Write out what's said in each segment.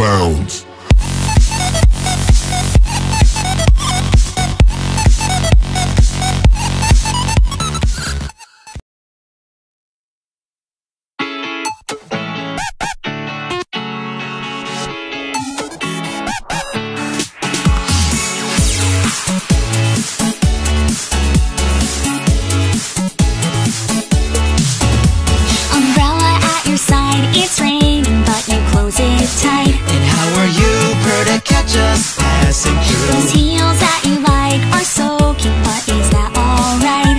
bounds. Tight. And how are you, bird, to catch us passing through? Those heels that you like are so cute, but is that alright?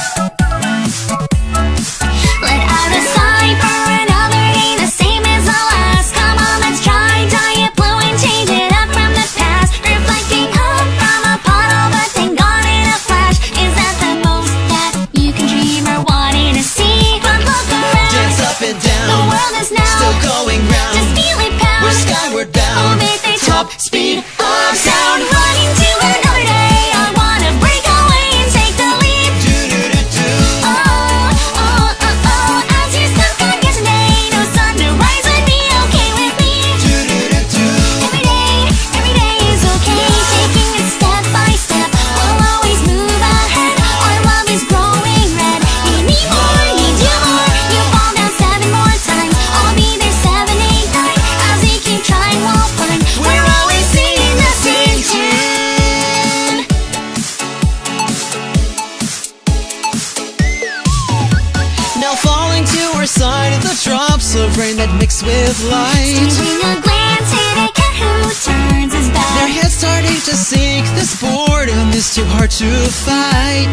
Let out a sigh for another day, the same as the last. Come on, let's try, dye it blue and change it up from the past. Reflecting hope from a puddle, but then gone in a flash. Is that the most that you can dream or wanting to see? But look around, dance up and down, the world is now still going round. Just feel it pound, we're skyward bound, top speed of sound. Running to another day, I wanna break away and take the leap. Oh, oh, oh, oh, as you stuck on yesterday, no sunrise would be okay with me. Every day is okay, taking it step by step. We'll always move ahead, our love is growing red. You need more, need you more, you fall down 7 more times. I'll be there 7, 8, 9, as we keep trying, we'll find. We're always singing the same tune. Now falling to our side of the drops of rain that mix with light. Stealing a glance at a cat who turns his back. Their heads starting to sink, this boredom is too hard to fight.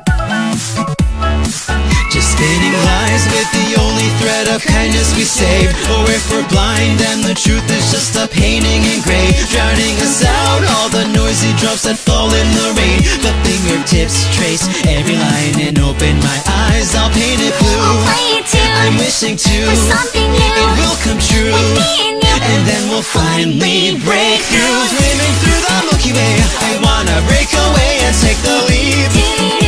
Just spinning lies with the only thread of kindness we save. Or if we're blind, then the truth is just a painting in gray, drowning us out, all the noisy drops that fall in the rain. The fingertips trace every line and open my eyes, I'll paint it blue. I'll play it too, I'm wishing to, for something new, it will come true, with me and you. And then we'll finally break through. Swimming through the Milky Way, I wanna break away and take the lead.